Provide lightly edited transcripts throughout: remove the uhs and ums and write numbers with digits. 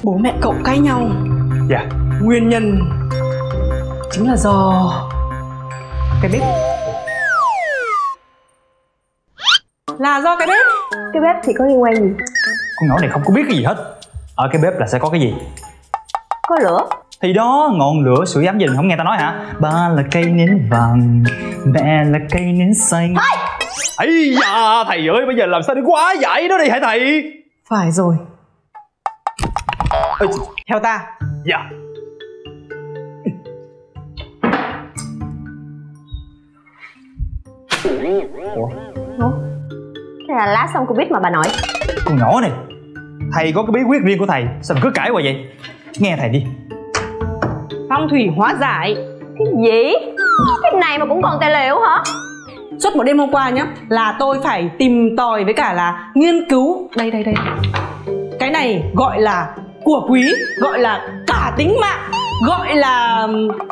Bố mẹ cậu cãi nhau. Dạ. Nguyên nhân chính là do cái bếp. Là do cái bếp. Cái bếp thì có liên quan gì? Con nhỏ này không có biết cái gì hết. Ở cái bếp là sẽ có cái gì? Có lửa. Thì đó, ngọn lửa sưởi ấm gia đình, không nghe ta nói hả? Ba là cây nến vàng, mẹ là cây nến xanh. Ây da, thầy ơi, bây giờ làm sao để quá giải đó đi hả thầy? Phải rồi. Ê, theo ta. dạ. Ủa? Thế là lá xong Covid mà bà nội. Con nhỏ này, thầy có cái bí quyết riêng của thầy, sao mà cứ cãi qua vậy? Nghe thầy đi. Phong thủy hóa giải. Cái gì? Cái này mà cũng còn tài liệu hả? Suốt một đêm hôm qua nhá, là tôi phải tìm tòi với cả là nghiên cứu. Đây. Cái này gọi là của quý, gọi là cả tính mạng, gọi là...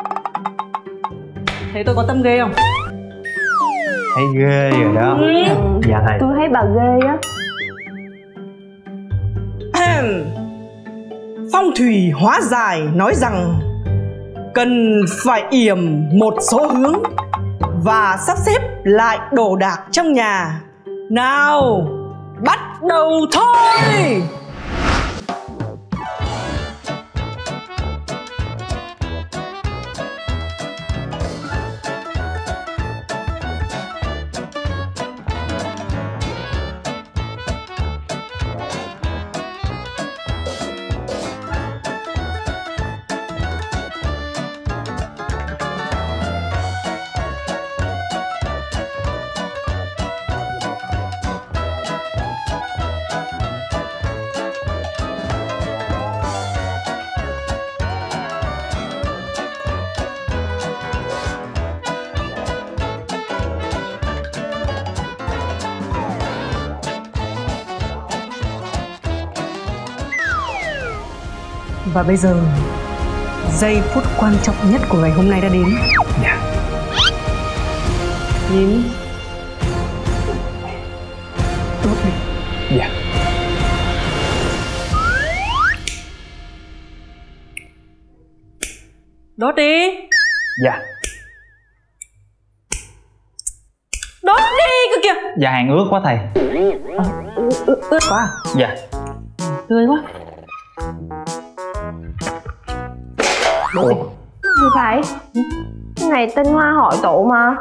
Thế tôi có tâm ghê không? Thấy ghê rồi đó. Dạ thầy. Tôi thấy bà ghê á. Phong thủy hóa giải nói rằng cần phải yểm một số hướng và sắp xếp lại đồ đạc trong nhà. Nào, bắt đầu thôi. Và bây giờ, giây phút quan trọng nhất của ngày hôm nay đã đến. Dạ. Nhìn. Đốt đi. Dạ. Đốt đi. Dạ. Đốt đi cơ kìa. Dạ hàng ướt quá thầy. Ướt quá à? Dạ. Tươi quá. Ủa? Không phải. Cái này tinh hoa hội tụ mà.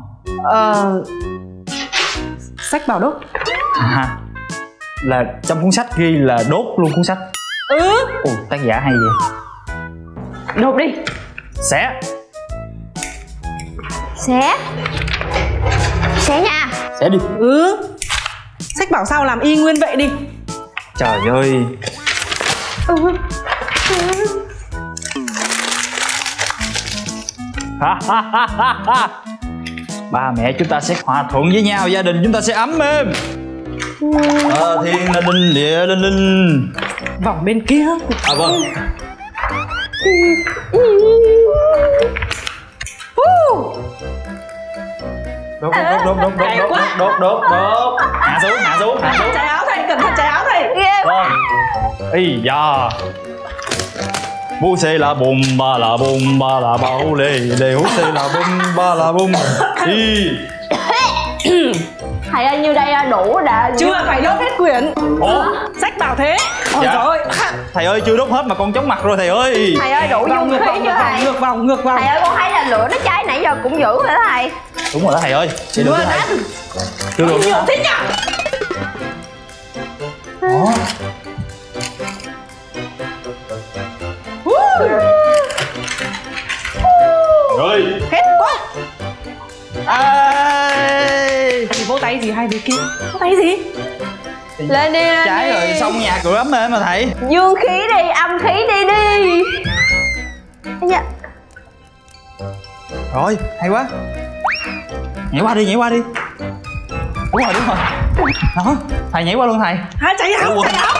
Sách bảo đốt. À, là trong cuốn sách ghi là đốt luôn cuốn sách. Ồ, tác giả hay vậy. Đốt đi. Xé. Xé nha. Xé đi. Sách bảo sao làm y nguyên vậy đi. Trời ơi. Ba mẹ chúng ta sẽ hòa thuận với nhau, gia đình chúng ta sẽ ấm êm. Thiên là đinh, địa linh linh. Vòng bên kia. À vâng. Đốt. Hạ xuống. Trái áo thầy, cẩn thận trái áo thầy. Vâng. Ý da. Bố xe là bùm ba là bùm ba là bao lê lê hú xe là bùm ba là bùm đi. Thầy ơi, như đây đủ đã. Chưa phải đốt hết quyển. Ủa? Sách bảo thế. Ôi Dạ. trời ơi. Thầy ơi, chưa đốt hết mà con chóng mặt rồi thầy ơi. Thầy ơi, đủ dung khí chưa thầy? Ngược vòng. Thầy ơi, con thấy là lửa nó cháy nãy giờ cũng dữ rồi đó thầy. Đúng rồi đó thầy ơi. Chưa được thầy. Chưa được nhiều thế nhỉ? Rồi. Hết quá. Thì vỗ tay gì hai đứa kia? Vỗ tay gì? Lên đi. Cháy rồi, xong nhà cửa ấm êm mà thầy. Dương khí đi, âm khí đi. Dạ. Rồi, hay quá. Nhảy qua đi. Đúng rồi. Đó, thầy nhảy qua luôn thầy. Cháy áo.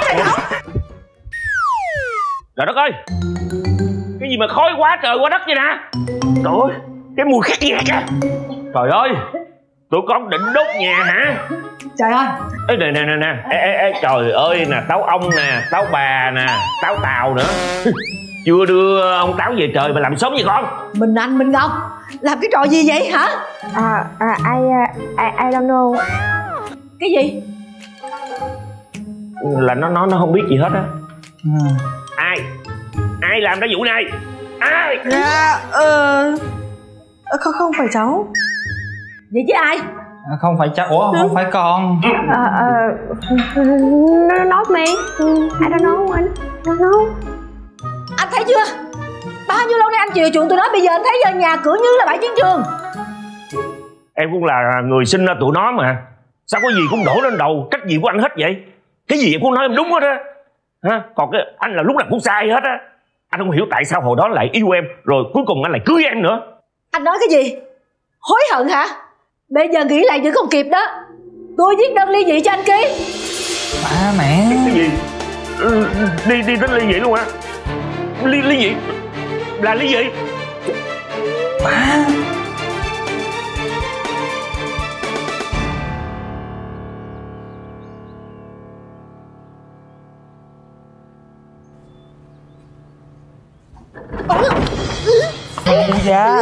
Trời đất ơi, cái gì mà khói quá trời quá đất vậy nè. Trời ơi, cái mùi khét gì nè kìa. Trời ơi, tụi con định đốt nhà hả? Trời ơi. Ê nè. Ê, trời ơi nè, táo ông nè, táo bà nè, táo tàu nữa. Chưa đưa ông Táo về trời mà làm sớm vậy con? Minh Anh, Minh Ngọc, làm cái trò gì vậy hả? I don't know. Cái gì? Là nó không biết gì hết á. Ai làm ra vụ này? Ai? Dạ, không phải cháu. Vậy chứ ai? Không phải cháu. Ủa không phải con. Not me. I don't know anh. I don't know. Anh thấy chưa? Bao nhiêu lâu nay anh chiều chuộng tụi nó, bây giờ anh thấy giờ nhà cửa như là bãi chiến trường. Em cũng là người sinh ra tụi nó mà. Sao có gì cũng đổ lên đầu trách nhiệm của anh hết vậy? Cái gì em cũng nói em đúng hết á. Ha? Còn cái anh là lúc nào cũng sai hết á. Anh không hiểu tại sao hồi đó lại yêu em, rồi cuối cùng anh lại cưới em nữa. Anh nói cái gì? Hối hận hả? Bây giờ nghĩ lại vẫn còn kịp đó. Tôi viết đơn ly dị cho anh ký. Ba mẹ. Cái gì? Đi đến ly dị luôn hả? Ly dị? Là ly dị? Ba. Dạ.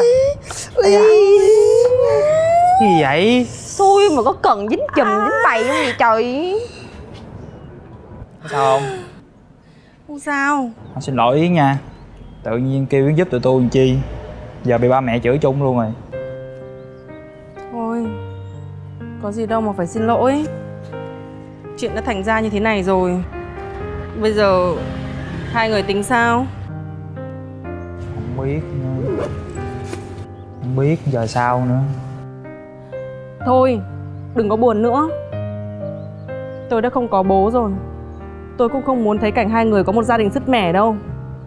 Gì vậy? Xui mà có cần dính chùm dính bày không vậy trời? Sao không? Không sao. Anh xin lỗi Yến nha. Tự nhiên kêu Yến giúp tụi tôi làm chi, giờ bị ba mẹ chửi chung luôn rồi. Thôi, có gì đâu mà phải xin lỗi. Chuyện đã thành ra như thế này rồi. Bây giờ hai người tính sao? Không biết nữa. Không biết giờ sao nữa. Thôi, đừng có buồn nữa. Tôi đã không có bố rồi. Tôi cũng không muốn thấy cảnh hai người có một gia đình sứt mẻ đâu.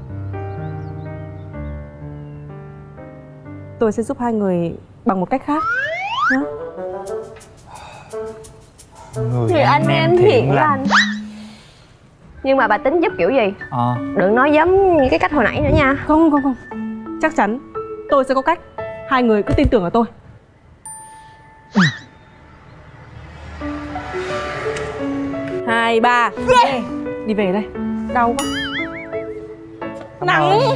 Tôi sẽ giúp hai người bằng một cách khác nhá. Người anh em thiện lành. Nhưng mà bà tính giúp kiểu gì? Đừng nói giống như cái cách hồi nãy nữa nha. Không. Chắc chắn tôi sẽ có cách. Hai người cứ tin tưởng ở tôi. 2, 3. Đi về đây. Đau quá. Nặng.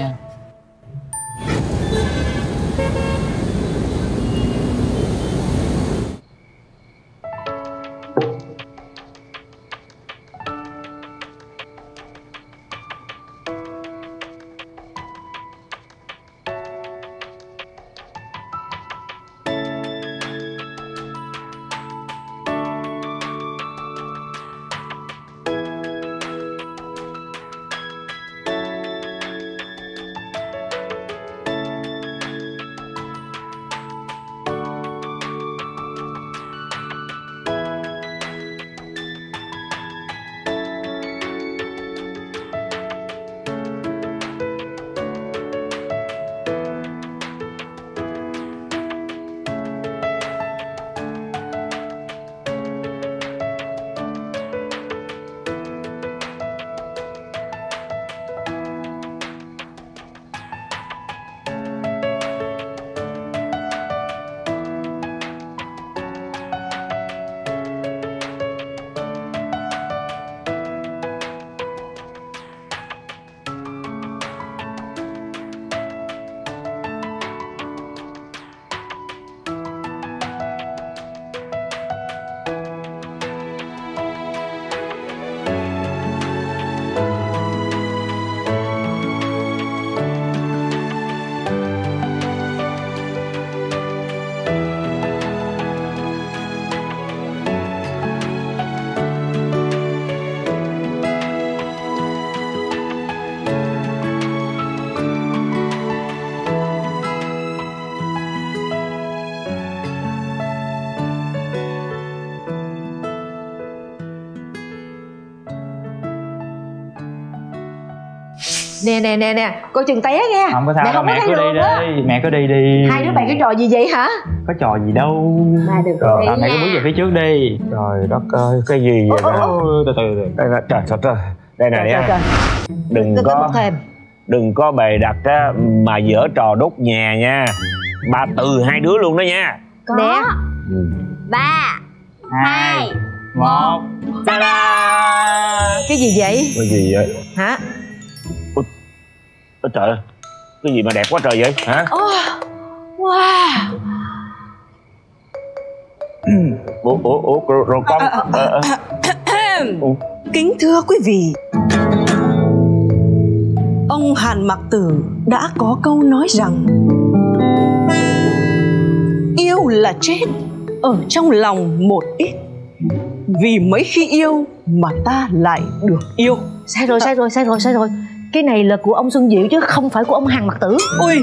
Nè, coi chừng té nghe. Không có sao đâu, mẹ cứ đi đi. Mẹ cứ đi đi. Hai đứa bày cái trò gì vậy hả? Có trò gì đâu. Rồi, mẹ cứ bước về phía trước đi. Trời đất ơi, cái gì vậy đó? Từ. Trời. Đây này nha. Đừng có bày đặt á mà dở trò đốt nhà nha. Ba từ hai đứa luôn đó nha. Nè. 3, 2, 1. Ta-da! Cái gì vậy? Cái gì vậy? Hả? Ôi trời ơi, cái gì mà đẹp quá trời vậy hả? Wow. Ủa rồi con Kính thưa quý vị, ông Hàn Mặc Tử đã có câu nói rằng yêu là chết ở trong lòng một ít, vì mấy khi yêu mà ta lại được yêu. Sai rồi. Cái này là của ông Xuân Diệu chứ không phải của ông Hàn Mặc Tử. Ôi,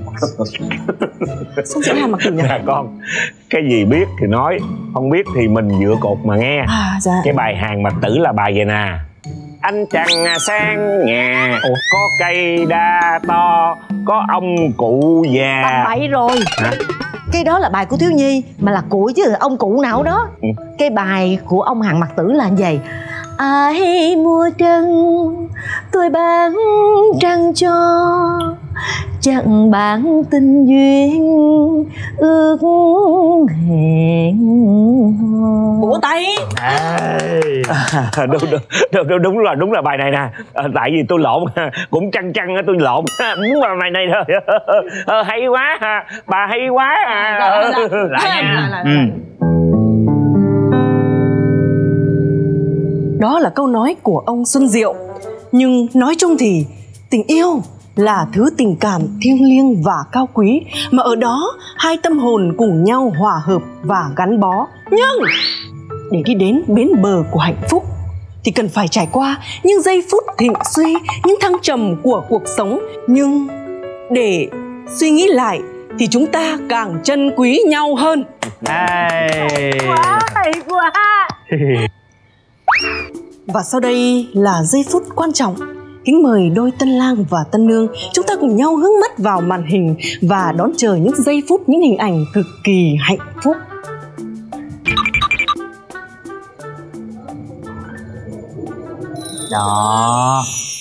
sao sẽ Hàn Mặc Tử nhỉ? Nè con, cái gì biết thì nói, không biết thì mình dựa cột mà nghe. Dạ. Cái bài Hàn Mặc Tử là bài vậy nè: anh chàng sang nhà có cây đa to, có ông cụ già. Tầm bậy rồi. Hả? Cái đó là bài của thiếu nhi, mà là cụ chứ ông cụ nào đó. Cái bài của ông Hàn Mặc Tử là như vậy: ai mua trăng tôi bán trăng cho, chẳng bán tình duyên ước hẹn. Vỗ tay. Đúng là bài này nè. Tại vì tôi lộn, cũng chăng tôi lộn. Đúng là bài này thôi. Hay quá, bà hay quá. Lại nha. Đó là câu nói của ông Xuân Diệu. Nhưng nói chung thì tình yêu là thứ tình cảm thiêng liêng và cao quý, mà ở đó hai tâm hồn cùng nhau hòa hợp và gắn bó. Nhưng để đi đến bến bờ của hạnh phúc thì cần phải trải qua những giây phút thịnh suy, những thăng trầm của cuộc sống. Nhưng để suy nghĩ lại thì chúng ta càng trân quý nhau hơn. Quá hay quá. Và sau đây là giây phút quan trọng. Kính mời đôi tân lang và tân nương, chúng ta cùng nhau hướng mắt vào màn hình và đón chờ những giây phút, những hình ảnh cực kỳ hạnh phúc. Đó.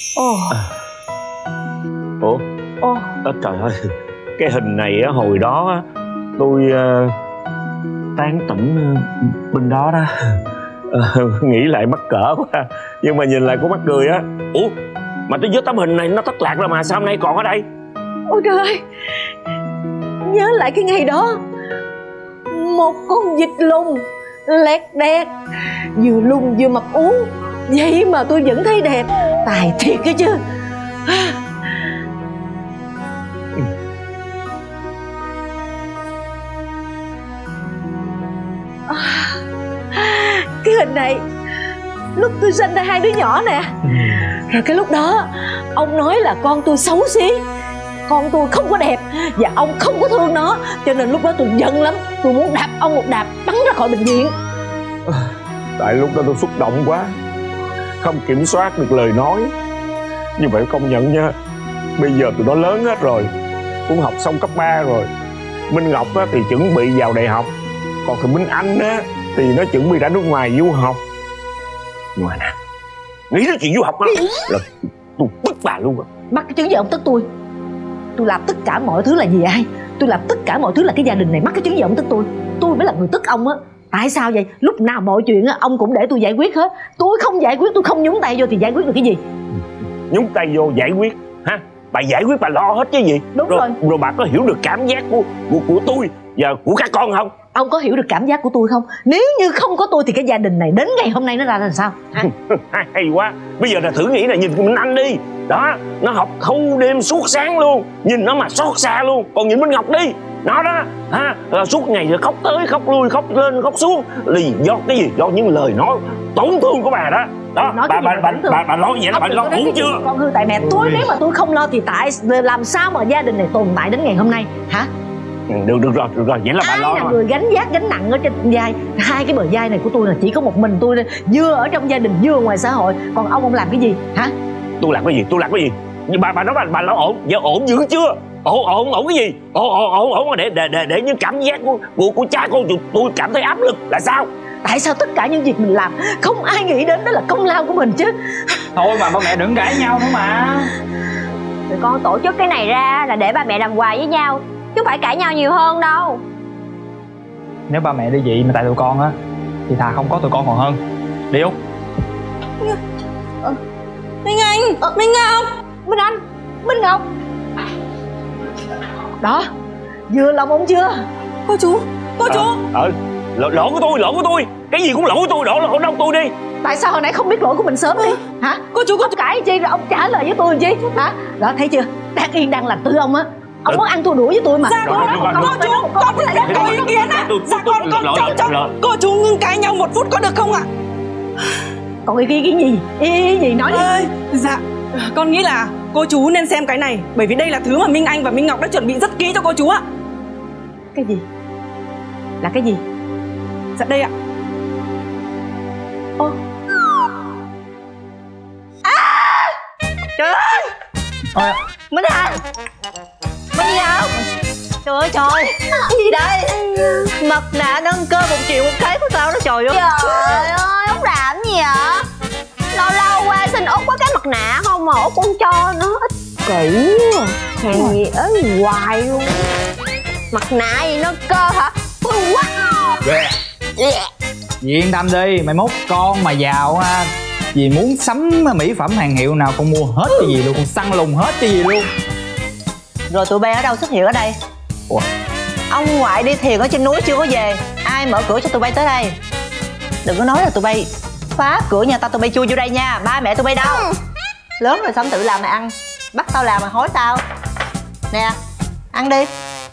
Trời ơi, cái hình này á, hồi đó á, tôi tán tỉnh bên đó đó. Nghĩ lại mắc cỡ quá, nhưng mà nhìn lại cũng mắc cười á. Ủa mà tôi nhớ tấm hình này nó thất lạc rồi mà sao hôm nay còn ở đây? Ôi trời ơi, nhớ lại cái ngày đó, một con vịt lùn lẹt đẹt, vừa lùn vừa mập ú, vậy mà tôi vẫn thấy đẹp. Tài thiệt cái chứ. Cái hình này lúc tôi sinh ra hai đứa nhỏ nè. Rồi cái lúc đó ông nói là con tôi xấu xí, con tôi không có đẹp và ông không có thương nó, cho nên lúc đó tôi giận lắm. Tôi muốn đạp ông một đạp bắn ra khỏi bệnh viện. Tại lúc đó tôi xúc động quá, không kiểm soát được lời nói. Như vậy công nhận nha, bây giờ tụi nó lớn hết rồi, cũng học xong cấp 3 rồi. Minh Ngọc á, thì chuẩn bị vào đại học, còn thằng Minh Anh á, thì nó chuẩn bị ra nước ngoài du học. Nhưng mà nè, nghĩ đến chuyện du học đó là tôi tức bà luôn rồi. Mắc cái chứng gì ông tức tôi? Tôi làm tất cả mọi thứ là vì ai? Tôi làm tất cả mọi thứ là cái gia đình này. Mắc cái chứng gì ông tức tôi? Tôi mới là người tức ông á. Tại sao vậy? Lúc nào mọi chuyện á ông cũng để tôi giải quyết hết. Tôi không giải quyết, tôi không nhúng tay vô thì giải quyết được cái gì? Nhúng tay vô giải quyết hả? Bà giải quyết bà lo hết chứ gì? Đúng rồi. Rồi bà có hiểu được cảm giác của tôi và của các con không? Ông có hiểu được cảm giác của tôi không? Nếu như không có tôi thì cái gia đình này đến ngày hôm nay nó ra làm sao? Hay quá. Bây giờ là thử nghĩ là nhìn Minh Anh đi. Đó, nó học thâu đêm suốt sáng luôn, nhìn nó mà xót xa luôn. Còn nhìn Minh Ngọc đi, nó đó suốt ngày rồi khóc tới khóc lui, khóc lên khóc xuống. Là do cái gì? Do những lời nói tổn thương của bà đó. Đó, bà lo vậy là bà lo ổn chưa? Con hư tại mẹ tôi. Nếu mà tôi không lo thì làm sao mà gia đình này tồn tại đến ngày hôm nay hả? Được rồi, vậy là bà lo. Ai là người gánh vác gánh nặng ở trên vai? Hai cái bờ vai này của tôi là chỉ có một mình tôi, vừa ở trong gia đình vừa ngoài xã hội. Còn ông làm cái gì hả? Tôi làm cái gì? Nhưng bà nói bà lo ổn, giờ ổn dữ chưa? Ổn cái gì? Ổn mà để những cảm giác của cha con tôi cảm thấy áp lực là sao? Tại sao tất cả những việc mình làm không ai nghĩ đến đó là công lao của mình chứ? Thôi mà ba mẹ đừng cãi nhau nữa mà. Tụi con tổ chức cái này ra là để ba mẹ làm quà với nhau, chứ không phải cãi nhau nhiều hơn đâu. Nếu ba mẹ đi vậy mà tại tụi con á thì thà không có tụi con còn hơn. Đi Út. Minh Anh, Minh Ngọc, Minh Anh, Minh Ngọc. Đó, vừa lòng ông chưa? cô chú, lỗi của tôi, cái gì cũng lỗi của tôi, đổ đâu tôi đi. Tại sao hồi nãy không biết lỗi của mình sớm đi? Hả? cô chú. Ông cãi chi rồi ông trả lời với tôi làm chi? Hả? Đó thấy chưa? Đang yên đang lành tư ông á. Ông muốn ăn thua đuổi với tôi mà. Dạ cô chú, con có ý kiến ạ. Dạ con cô chú ngưng cãi nhau 1 phút có được không ạ? Còn ý kiến gì? Ý gì nói đi. Dạ, con nghĩ là cô chú nên xem cái này, bởi vì đây là thứ mà Minh Anh và Minh Ngọc đã chuẩn bị rất kỹ cho cô chú ạ. Cái gì? Là cái gì? Dạ đây ạ. Ô. Trời ơi! Minh Anh! Minh Ngọc! Trời ơi trời! Cái gì đây? Mặt nạ nâng cơ 1 triệu 1 cái của tao đó trời ơi! Trời ơi, Út làm gì vậy? Lâu lâu qua xin Út có cái mặt nạ không mà Út cũng cho nó ích kỷ quá. Hàng gì ớn hoài luôn. Mặt nạ gì nó cơ hả? Wow. Dì yên tâm đi, mai mốt con mà giàu ha, dì muốn sắm mỹ phẩm hàng hiệu nào con mua hết cho dì luôn, con săn lùng hết cho dì luôn. Rồi tụi bay ở đâu xuất hiện ở đây? Ủa? Ông ngoại đi thiền ở trên núi chưa có về, ai mở cửa cho tụi bay tới đây? Đừng có nói là tụi bay phá cửa nhà tao, tụi bay chui vô đây nha. Ba mẹ tụi bay đâu? Lớn rồi sao tự làm mà ăn, bắt tao làm mà hối tao. Nè, ăn đi.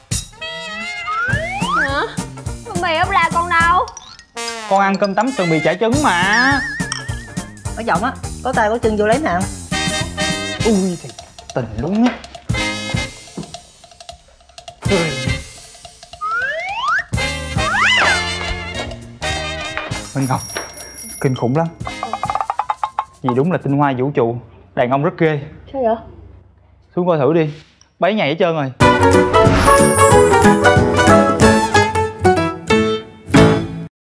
Hả? Con mì ốc la con đâu? Con ăn cơm tấm sườn bì chả trứng mà. Ở giọng á, có tay có chân vô lấy nè. Ui thì tình luôn á. Minh Ngọc, kinh khủng lắm. Dì đúng là tinh hoa vũ trụ, đàn ông rất ghê. Sao vậy? Xuống coi thử đi, bấy nhảy hết trơn rồi.